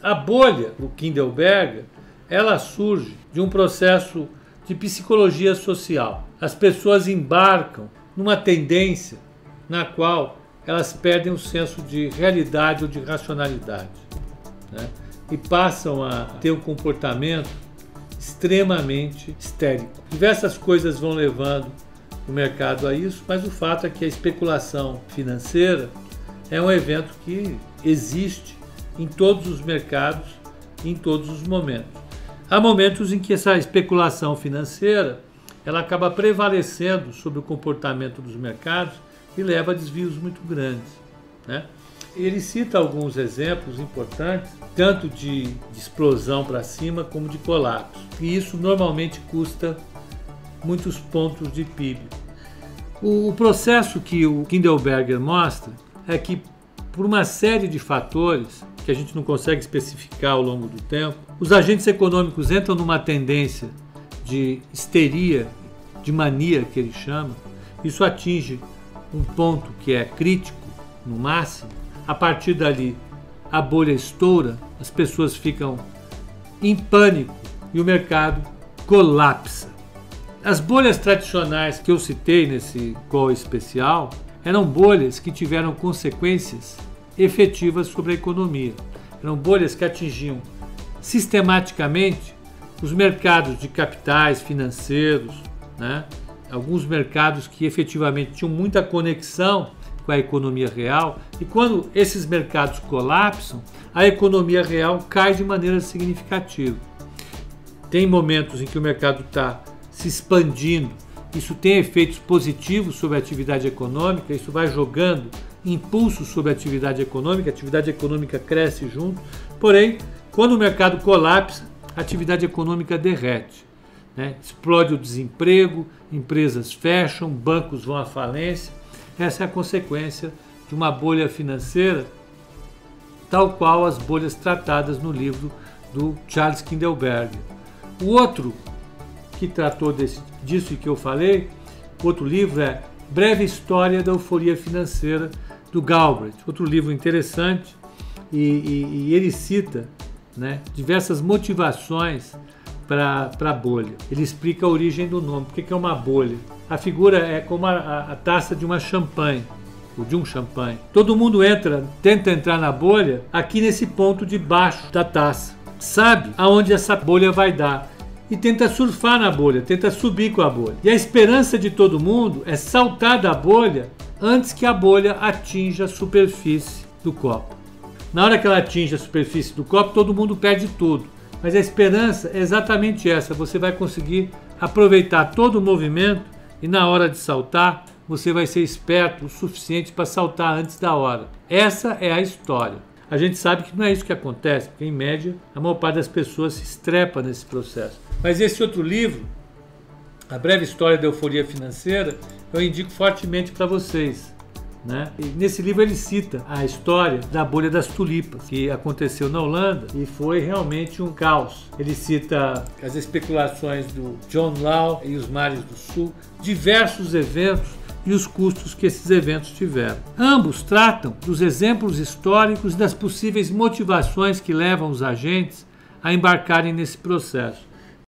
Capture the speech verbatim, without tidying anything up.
A bolha do Kindleberger, ela surge de um processo de psicologia social. As pessoas embarcam numa tendência na qual elas perdem o senso de realidade ou de racionalidade, né? E passam a ter um comportamento extremamente histérico. Diversas coisas vão levando o mercado a isso, mas o fato é que a especulação financeira é um evento que existe em todos os mercados, em todos os momentos. Há momentos em que essa especulação financeira ela acaba prevalecendo sobre o comportamento dos mercados e leva a desvios muito grandes, né? Ele cita alguns exemplos importantes, tanto de, de explosão para cima como de colapso. E isso normalmente custa muitos pontos de P I B. O, o processo que o Kindleberger mostra é que, por uma série de fatores que a gente não consegue especificar ao longo do tempo, os agentes econômicos entram numa tendência de histeria, de mania, que ele chama. Isso atinge um ponto que é crítico, no máximo. A partir dali, a bolha estoura, as pessoas ficam em pânico e o mercado colapsa. As bolhas tradicionais que eu citei nesse call especial eram bolhas que tiveram consequências efetivas sobre a economia. Eram bolhas que atingiam sistematicamente os mercados de capitais financeiros, né? Alguns mercados que efetivamente tinham muita conexão com a economia real, e quando esses mercados colapsam, a economia real cai de maneira significativa. Tem momentos em que o mercado está se expandindo, isso tem efeitos positivos sobre a atividade econômica, isso vai jogando impulso sobre a atividade econômica, a atividade econômica cresce junto, porém, quando o mercado colapsa, a atividade econômica derrete, né? Explode o desemprego, empresas fecham, bancos vão à falência. Essa é a consequência de uma bolha financeira, tal qual as bolhas tratadas no livro do Charles Kindleberger. O outro que tratou desse, disso e que eu falei, outro livro é Breve História da Euforia Financeira, do Galbraith. Outro livro interessante, e, e, e ele cita, né, diversas motivações para a bolha. Ele explica a origem do nome, por que é uma bolha. A figura é como a, a, a taça de uma champanhe, ou de um champanhe. Todo mundo entra, tenta entrar na bolha aqui nesse ponto de baixo da taça. Sabe aonde essa bolha vai dar e tenta surfar na bolha, tenta subir com a bolha. E a esperança de todo mundo é saltar da bolha antes que a bolha atinja a superfície do copo. Na hora que ela atinge a superfície do copo, todo mundo perde tudo. Mas a esperança é exatamente essa, você vai conseguir aproveitar todo o movimento e na hora de saltar, você vai ser esperto o suficiente para saltar antes da hora. Essa é a história. A gente sabe que não é isso que acontece, porque em média a maior parte das pessoas se estrepa nesse processo. Mas esse outro livro, A Breve História da Euforia Financeira, eu indico fortemente para vocês, né? E nesse livro ele cita a história da bolha das tulipas, que aconteceu na Holanda e foi realmente um caos. Ele cita as especulações do John Law e os mares do sul, diversos eventos e os custos que esses eventos tiveram. Ambos tratam dos exemplos históricos e das possíveis motivações que levam os agentes a embarcarem nesse processo.